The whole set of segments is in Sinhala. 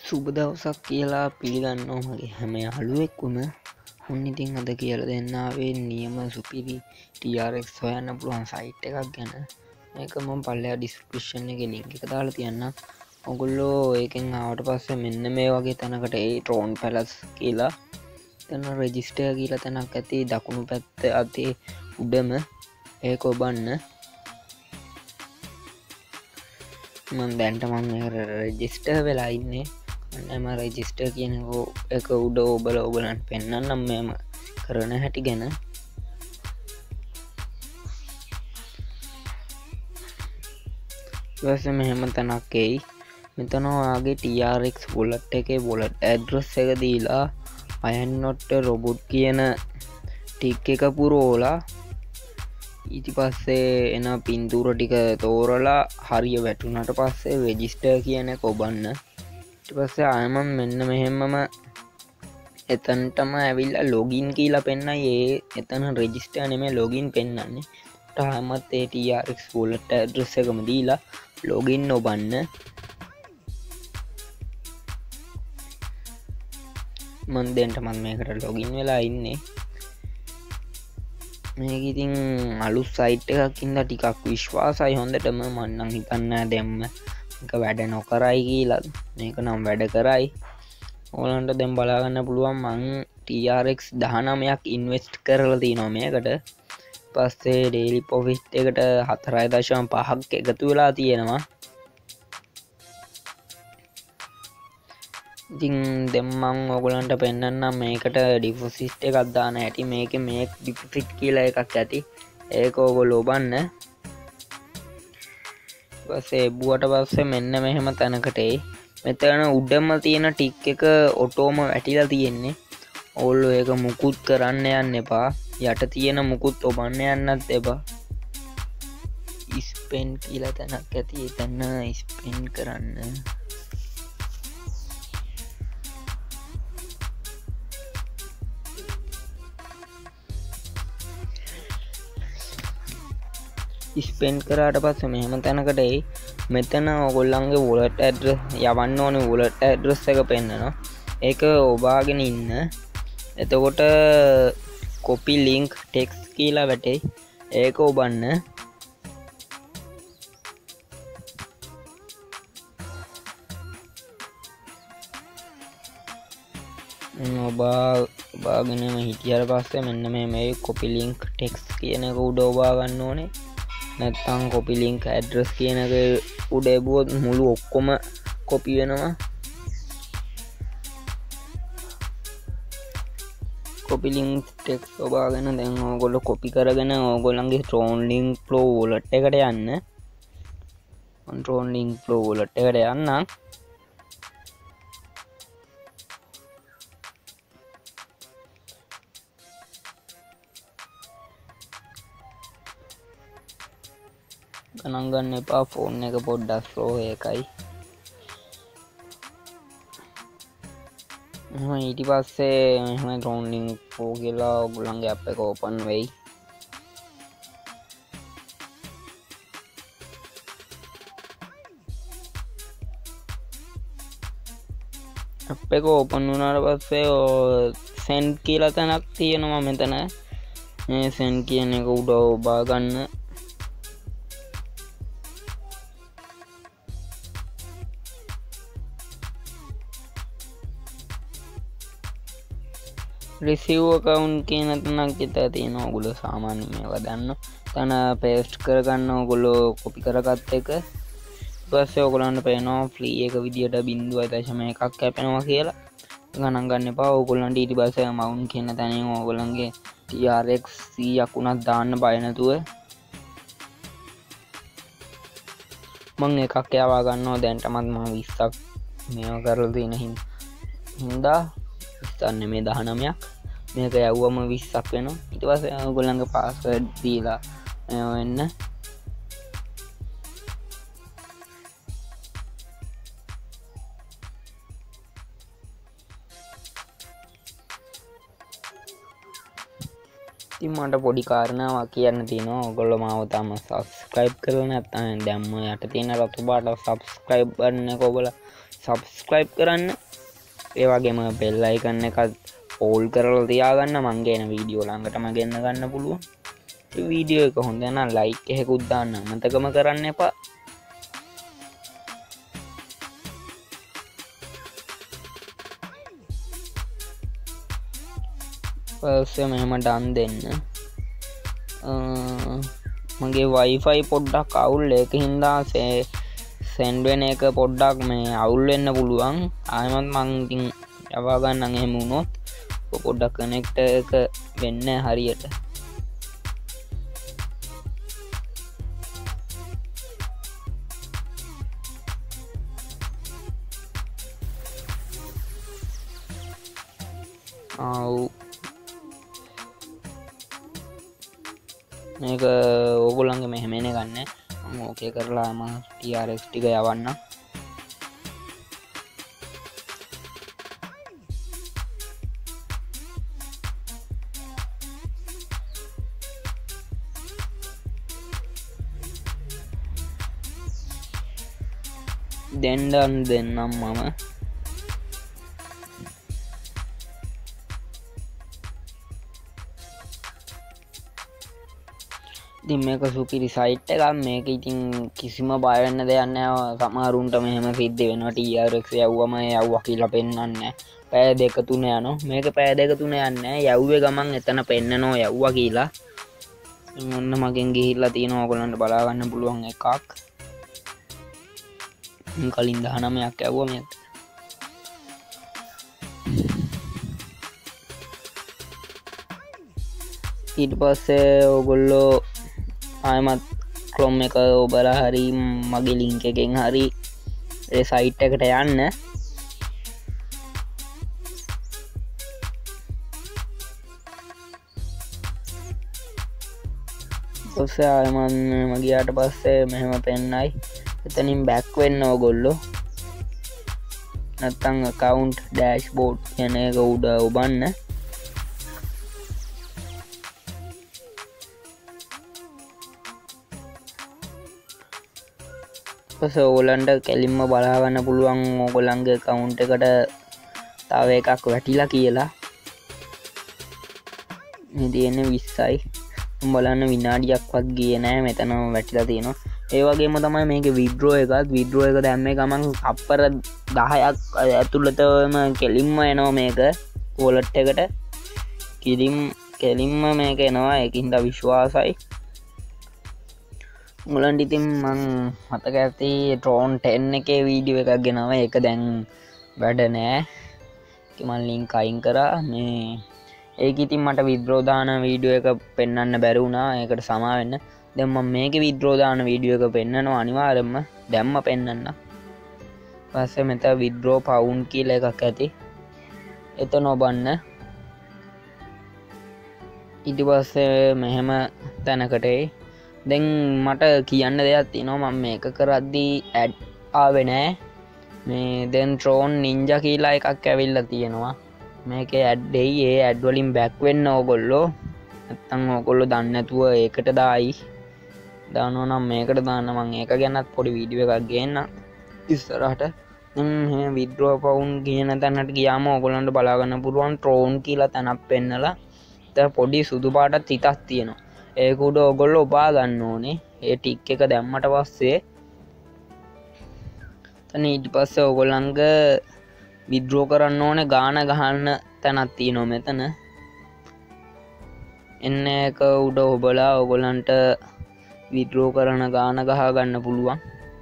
සුබ දවසක් කියලා පිළිගන්නවා මගේ හැම යාළුවෙක්වම. උන් ඉතින් අද කියලා දෙන්න ආවේ නියම සුපිරි TRX හොයන්න පුළුවන් සයිට් එකක් ගැන. මේක මම පල්ලෙහා ඩිස්ක්‍රිප්ෂන් එකේ ලින්ක් එක දාලා තියන්නම්. ඔයගොල්ලෝ ඒකෙන් ආවට පස්සේ මෙන්න මේ වගේ තැනකට ඒ ට්‍රෝන් පැලස් කියලා එතන රෙජිස්ටර් කියලා තැනක් ඇති දකුණු පැත්ත අතේ උඩම. ඒක ඔබන්න මම දැන්ට මම රෙජිස්ටර් වෙලා ඉන්නේ. එම රෙජිස්ටර් කියන එක උඩ ඔබලන්ට පෙන්වන්නම් මෙම කරන හැටි ගැන. මෙහෙම තැනක් එයි. මෙතන ඔයාගේ TRX බුලට් එකේ බුලට් ඇඩ්‍රස් එක දීලා අයන් නොට් රොබොට් කියන ටික් එක පුරෝලා ඊට පස්සේ එන පින්තූර ටික තෝරලා හරිය වැටුනට පස්සේ රෙජිස්ටර් කියන එක ඔබන්න. ඊට පස්සේ ආයම මෙන්න මෙහෙමම එතනටම ඇවිල්ලා ලොගින් කියලා පෙන්නයි. ඒ එතන රෙජිස්ටර් නෙමෙයි ලොගින් පෙන්නන්නේ. තාමත් ඒ TRX wallet address එකම දීලා ලොගින් ඔබන්න. මම දැන්ට මේකට ලොගින් වෙලා ඉන්නේ. මේක ඉතින් අලුත් සයිට් එකක් ඉඳලා ටිකක් විශ්වාසයි හොඳටම. මම නම් හිතන්නේ දැම්ම මේක වැඩ නොකරයි කියලා. මේක නම් වැඩ කරයි. ඕලන්ට දැන් බලා ගන්න පුළුවන් මං TRX 19ක් ඉන්වෙස්ට් කරලා තිනවා මේකට. පස්සේ ඩේලි ප්‍රොෆිට් එකට 4.5ක් එකතු වෙලා තියෙනවා. ඉතින් දැන් මම ඔයගලන්ට පෙන්නන්නම් මේකට ඩිපොසිට් එකක් දාන්න හැටි. මේකේ මේ ඩිපොසිට් කියලා එකක් ඇති. ඒක ඔයගොල්ලෝ ඔබන්න. පස්සේ බුවට පස්සේ මෙන්න මෙහෙම තැනකට එයි. මෙතන උඩම තියෙන ටික් එක ඔටෝම වැටිලා තියෙන්නේ. ඕගොල්ලෝ ඒක මුකුත් කරන්න යන්න එපා. යට තියෙන මුකුත් ඔබන්න යන්නත් එපා. ස්පෙන් කියලා තැනක් ඇති. එතන ස්පෙන් කරන්න. ස්පෙන්ඩ් කරාට පස්සේ මෙහෙම තැනකට එයි. මෙතන ඔයගොල්ලන්ගේ wallet address යවන්න ඕනේ wallet address එක පෙන්නනවා. ඒක ඔබාගෙන ඉන්න. එතකොට copy link text කියලා වැටෙයි. ඒක ඔබන්න. ඔබාගෙනම හිටියට පස්සේ මෙන්න මේ copy link text කියන එක උඩ ඔබා ගන්න ඕනේ. නැත්තම් copy link address කියන එක උඩ එබුවොත් මුළු ඔක්කොම copy වෙනවා. copy link text ඔබාගෙන දැන් ඕගොල්ලෝ copy කරගෙන ඕගොල්ලන්ගේ Tron link pro wallet එකට යන්න. Tron link pro wallet එකට යන්න. ගණන් ගන්න එපා. ෆෝන් එක පොඩ්ඩක් ස්ලෝ එකයි. ඊට පස්සේ මෙහෙම Tron link pro කියලා ඔයගොල්ලන්ගේ app එක open වෙයි. app එක open වුණාට පස්සේ send කියලා තැනක් තියෙනවා මෙතන. මේ send කියන එක උඩ ඔබා ගන්න. receive account කියන තැනක් විතර තියෙනවා. ඔයගොල්ලෝ සාමාන්‍යයෙන් මේවා දන්න. තන paste කරගන්න ඔයගොල්ලෝ copy කරගත්ත එක. ඊට පස්සේ ඔයගොල්ලන්ට පේනවා free එක විදියට 0.1ක් කැපෙනවා කියලා. ගණන් ගන්න එපා. ඔයගොල්ලන්ට ඊට පස්සේ amount කියන තැනින් ඔයගොල්ලන්ගේ TRX 100ක් උනත් දාන්න බය නැතුව. මම එකක් යවා ගන්නවා. දැන්ටමත් මම 20ක් මේවා කරලා තියෙන හින්දා 20ක් නෙමෙයි 19ක්. මේක යවුවම 20ක් වෙනවා. ඊට පස්සේ ඔයගොල්ලන්ගේ පාස්වර්ඩ් දීලා වෙන්න. ඉතින් මට පොඩි කාරණාවක් කියන්න තියෙනවා. ඔයගොල්ලෝ මාව තාම subscribe සබස්ක්‍රයිබ් කරලා නැත්නම් දැම්ම යට තියෙන රතු පාට සබස්ක්‍රයිබ් බටන් එක ඔබලා සබස්ක්‍රයිබ් කරන්න. ඒ වගේම බෙල් අයිකන් එකත් ඕල් කරලා තියාගන්න. මං ගේන වීඩියෝ ළඟටම ගෙන්න ගන්න පුළුවන්. මේ වීඩියෝ එක හොඳ නම් ලයික් එකකුත් දාන්න අමතකම කරන්න එපා. පස්සේ මෙහෙම ඩන් දෙන්න. මගේ වයිෆයි පොඩ්ඩක් අවුල් ඒක හින්දා සෙන්ඩ් වෙන එක පොඩ්ඩක් මේ අවුල් වෙන්න පුළුවන්. ආයෙමත් මං ඉතින් යවා ගන්නම් එහෙම වුණොත් පොඩ්ඩක් කනෙක්ට් එක වෙන්නේ හරියට. මේක ඕගොල්ලන්ගේ මෙහෙම එන ගන්න මම ඕකේ කරලා මම TRX ටික යවන්න. දෙන්නම් මම ඉතින් මේක සුපිරි සයිට් එකක්. මේක ඉතින් කිසිම බය වෙන්න දෙයක් නැහැ. සමහරුන්ට මෙහෙම සිද්ධ වෙනවා TRX යවුවම යවුවා කියලා පෙන්වන්නේ නැහැ. පැය 2-3 යනවා. මේක පැය 2-3 යන්නේ නැහැ. යවුවේ ගමන් එතන පෙන්නනවා යවුවා කියලා. මොන්න මගෙන් ගිහිල්ලා තියෙනවා ඔයගොල්ලන්ට බලා ගන්න පුළුවන් එකක්. කලින් 19ක් යවුවා මේක. ඊට පස්සේ ඔයගොල්ලෝ ආයමත් ක්‍රොම් එක ඔබලා හරි මගේ ලින්ක් එකෙන් හරි ඒ සයිට් එකට යන්න. පස්සේ ආයමත් මගියාට පස්සේ මෙහෙම පෙන්නයි. එතනින් බැක් වෙන්න ඕගොල්ලෝ. නැත්තම් account dashboard කියන එක උඩ ඔබන්න. පස්සේ ඕගොල්ලන්ට කෙලින්ම බලා ගන්න පුළුවන් ඕගොල්ලන්ගේ account එකට තව එකක් වැටිලා කියලා. මේ තියෙන්නේ 20යි. බලන්න විනාඩියක්වත් ගියේ නැහැ මෙතනම වැටිලා තියෙනවා. ඒ වගේම තමයි මේකේ විඩ්‍රෝ එකත්. විඩ්‍රෝ එක දැම්මේ ගමන් අපර 10ක් ඇතුළතම කෙලින්ම එනවා මේක වොලට් එකට. කෙලින්ම මේක එනවා. ඒකින්ද විශ්වාසයි. මුලන්ට ඉතින් මං මතක ඇති ට්‍රෝන් 10 එකේ වීඩියෝ එකක් ගෙනවා. ඒක දැන් වැඩ නෑ. ඒක මං ලින්ක් අයින් කරා. මේ ඒක ඉතින් මට විඩ්‍රෝ දාන වීඩියෝ එක පෙන්වන්න බැරි වුණා. ඒකට සමා වෙන්න. දැන් මම මේකේ විඩ්‍රෝ දාන වීඩියෝ එක පෙන්වනවා අනිවාර්යයෙන්ම. දැම්ම පෙන්වන්න. පස්සේ මෙතන විඩ්‍රෝ පවුන්ඩ් කියලා එකක් ඇති. එතන ඔබන්න. ඊට පස්සේ මෙහෙම තැනකට දැන් මට කියන්න දෙයක් තියෙනවා. මම මේක කරද්දී ඇඩ් ආවේ නෑ. මේ දැන් ට්‍රෝන් නින්ජා කියලා එකක් ඇවිල්ලා තියෙනවා. මේකේ ඇඩ් දෙයි. ඒ ඇඩ් වලින් බෑක් වෙන්න ඕගොල්ලෝ. නැත්තම් ඕගොල්ලෝ දන්නේ නැතුව ඒකට දායි. දානවා නම් මේකට දාන්න. මම ඒක ගැනත් පොඩි වීඩියෝ එකක් ගේන්නම් ඉස්සරහට. මේ විඩ්‍රෝ පවුන්ඩ් කියන තැනට ගියාම ඕගොල්ලන්ට බලා ගන්න පුළුවන් ට්‍රෝන් කියලා තැනක් පෙන්නලා. දැන් පොඩි සුදු පාටක් තිතක් තියෙනවා. ඒක උඩ ඔයගොල්ලෝ ඔබා ගන්න ඕනේ. ඒ ටික් එක දැම්මට පස්සේ තන ඊට පස්සේ ඔයගොල්ලන්ගේ විඩ්‍රෝ කරන්න ඕනේ ගාන ගහන්න තැනක් තියෙනවා මෙතන. එන්න එක උඩ ඔබලා ඔයගොල්ලන්ට විඩ්‍රෝ කරන ගාන ගහ ගන්න පුළුවන්.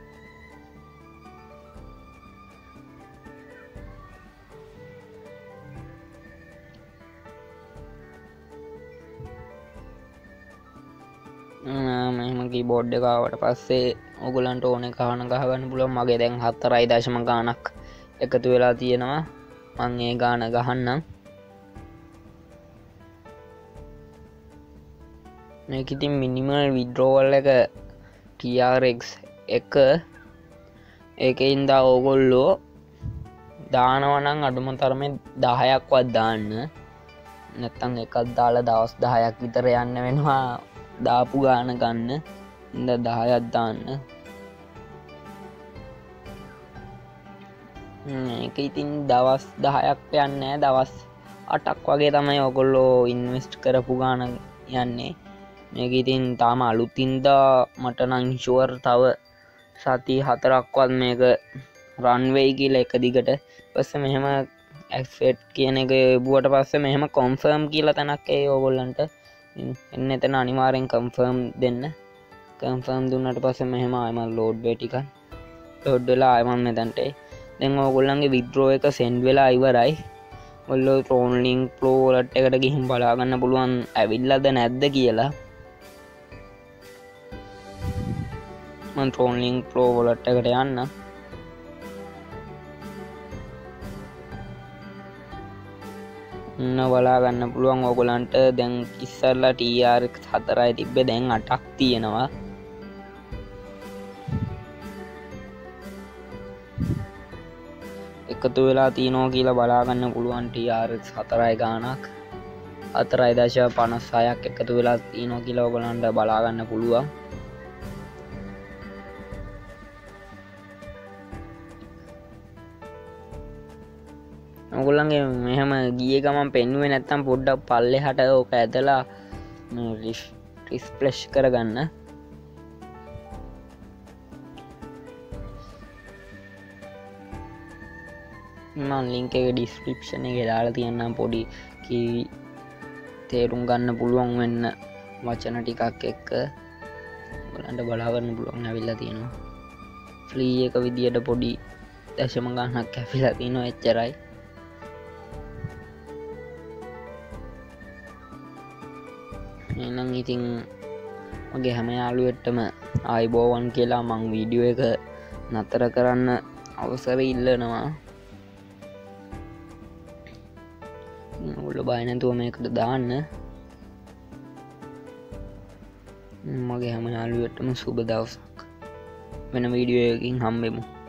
මෙහෙම කීබෝඩ් එක ආවට පස්සේ ඔයගොල්ලන්ට ඕනේ ගාන ගහ ගන්න පුළුවන්. මගේ දැන් 4.0 ගානක් එකතු වෙලා තියෙනවා. මම ඒ ගාන ගහන්නම්. මේක ඉතින් මිනිමල් විඩ්‍රෝවල් එක TRX එක. ඒකෙන් දා ඕගොල්ලෝ දානවා නම් අඩුම තරමේ 10ක්වත් දාන්න. නැත්තම් එකක් දාලා දවස් 10ක් විතර යන්න වෙනවා දාපු ගාන ගන්න. ඉඳ 10ක් දාන්න. මේක ඉතින් දවස් 10ක් යන්නේ දවස් 8ක් වගේ තමයි ඔයගොල්ලෝ ඉන්වෙස්ට් කරපු ගාන යන්නේ. මේක ඉතින් තාම අලුතින්දා මට නම් ෂුවර් තව සති 4ක්වත් මේක රන් වෙයි කියලා එක දිගට. ඊපස්සේ මෙහෙම ඇක්සෙප්ට් කියන එක එවුවට පස්සේ මෙහෙම කන්ෆර්ම් කියලා තැනක් එයි ඕගොල්ලන්ට. එන්න එතන අනිවාර්යෙන් කන්ෆර්ම් දෙන්න. කන්ෆර්ම් දුන්නාට පස්සේ මෙහෙම ආයෙම ලෝඩ් වෙයි ටිකක්. ලෝඩ් වෙලා ආයෙම මෙතනට එයි. දැන් ඕගොල්ලන්ගේ විත්ඩ්‍රෝ එක සෙන්ඩ් වෙලා ඉවරයි. ඔයගොල්ලෝ ට්‍රෝන් ලින්ක් ප්‍රෝ වලට් එකට ගිහින් බලා ගන්න පුළුවන් ඇවිල්ලාද නැද්ද කියලා. මම ට්‍රෝන් ලින්ක් ප්‍රෝ වලට් එකට යන්න. බලා ගන්න පුළුවන් ඕගොල්ලන්ට දැන් ඉස්සරලා TRX 4යි තිබ්බේ දැන් 8ක් තියෙනවා. එකතු වෙලා තියෙනවා කියලා බලා ගන්න පුළුවන් TRX 4යි ගානක් 4.56ක් එකතු වෙලා තියෙනවා කියලා ඕගොල්ලන්ට බලා ගන්න පුළුවන්. ඔයගොල්ලන්ගේ මෙහෙම ගියේ ගමන් පෙන්නුවේ නැත්තම් පොඩ්ඩක් පල්ලෙහාට ඕක ඇදලා රිෆ්‍රෙෂ් කරගන්න. මම ලින්ක් එක ඩිස්ක්‍රිප්ෂන් එකේ දාලා තියන්නම් පොඩි කී තේරුම් ගන්න පුළුවන් වෙන්න වචන ටිකක් එක්ක ඔයාලන්ට බලා ගන්න පුළුවන් ඇවිල්ලා තියෙනවා. ෆ්‍රී එක විදියට පොඩි දශම ගණනක් ඇවිල්ලා තිනවා එච්චරයි. එහෙනම් ඉතින් මගේ හැම යාළුවෙට්ටම ආයිබෝවන් කියලා මං වීඩියෝ එක නතර කරන්න අවසර ඉල්ලනවා. ඔයගොල්ලෝ බය නැතුව මේකට දාන්න. මගේ හැම යාළුවෙට්ටම සුබ දවසක්. වෙන වීඩියෝ එකකින් හම්බෙමු.